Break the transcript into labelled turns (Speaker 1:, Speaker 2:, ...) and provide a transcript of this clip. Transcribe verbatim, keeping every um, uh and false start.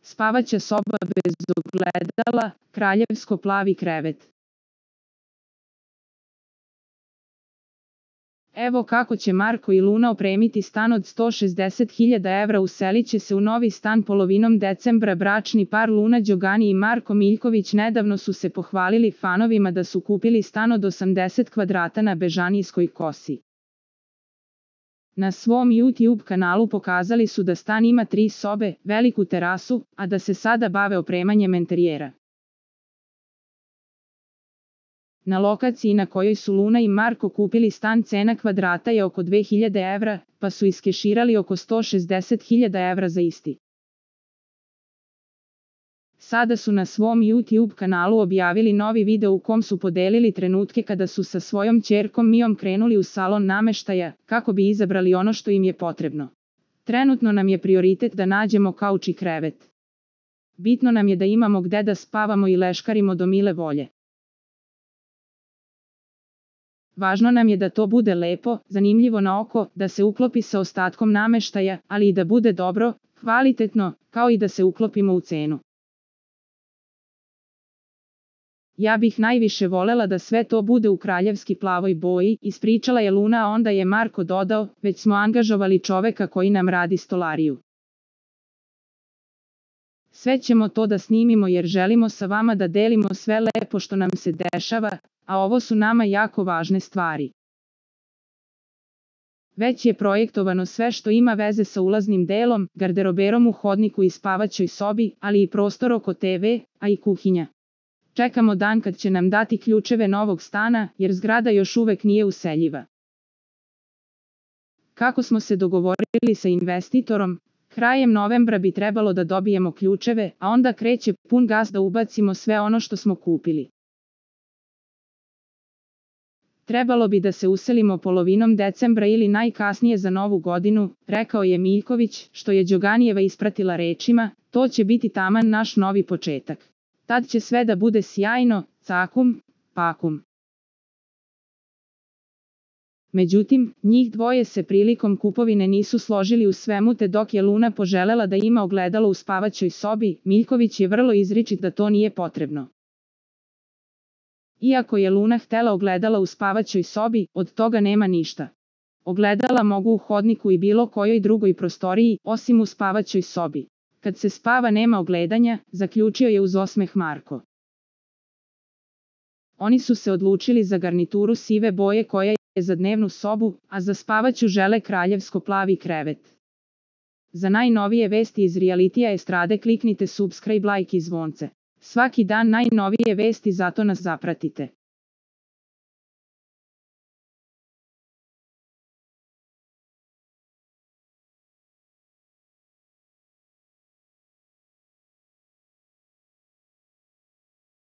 Speaker 1: spavaća soba bez ogledala, kraljevsko plavi krevet. Evo kako će Marko i Luna opremiti stan od sto šezdeset hiljada evra. Uselit će se u novi stan polovinom decembra. Bračni par Luna Đogani i Marko Miljković nedavno su se pohvalili fanovima da su kupili stan od osamdeset kvadrata na Bežanijskoj kosi. Na svom YouTube kanalu pokazali su da stan ima tri sobe, veliku terasu, a da se sada bave opremanjem enterijera. Na lokaciji na kojoj su Luna i Marko kupili stan cena kvadrata je oko dve hiljade evra, pa su iskeširali oko sto šezdeset hiljada evra za isti. Sada su na svom YouTube kanalu objavili novi video u kom su podelili trenutke kada su sa svojom ćerkom Mijom krenuli u salon nameštaja, kako bi izabrali ono što im je potrebno. Trenutno nam je prioritet da nađemo kauč i krevet. Bitno nam je da imamo gde da spavamo i leškarimo do mile volje. Važno nam je da to bude lepo, zanimljivo na oko, da se uklopi sa ostatkom nameštaja, ali i da bude dobro, kvalitetno, kao i da se uklopimo u cenu. Ja bih najviše volela da sve to bude u kraljevski plavoj boji, ispričala je Luna, a onda je Marko dodao, već smo angažovali čoveka koji nam radi stolariju. Sve ćemo to da snimimo jer želimo sa vama da delimo sve lepo što nam se dešava, a ovo su nama jako važne stvari. Već je projektovano sve što ima veze sa ulaznim delom, garderoberom u hodniku i spavaćoj sobi, ali i prostor oko te ve, a i kuhinja. Čekamo dan kad će nam dati ključeve novog stana, jer zgrada još uvek nije useljiva. Kako smo se dogovorili sa investitorom, krajem novembra bi trebalo da dobijemo ključeve, a onda kreće pun gas da ubacimo sve ono što smo kupili. Trebalo bi da se uselimo polovinom decembra ili najkasnije za novu godinu, rekao je Miljković, što je Đoganijeva ispratila rečima, to će biti taman naš novi početak. Tad će sve da bude sjajno, cakum, pakum. Međutim, njih dvoje se prilikom kupovine nisu složili u svemu, te dok je Luna poželela da ima ogledalo u spavaćoj sobi, Miljković je vrlo izričit da to nije potrebno. Iako je Luna htela ogledala u spavaćoj sobi, od toga nema ništa. Ogledala mogu u hodniku i bilo kojoj drugoj prostoriji, osim u spavaćoj sobi. Kad se spava nema ogledanja, zaključio je uz osmeh Marko. Oni su se odlučili za garnituru sive boje koja je za dnevnu sobu, a za spavaću žele kraljevsko plavi krevet. Za najnovije vesti iz realitija estrade kliknite subscribe, like i zvonce. Svaki dan najnovije vesti, zato nas zapratite.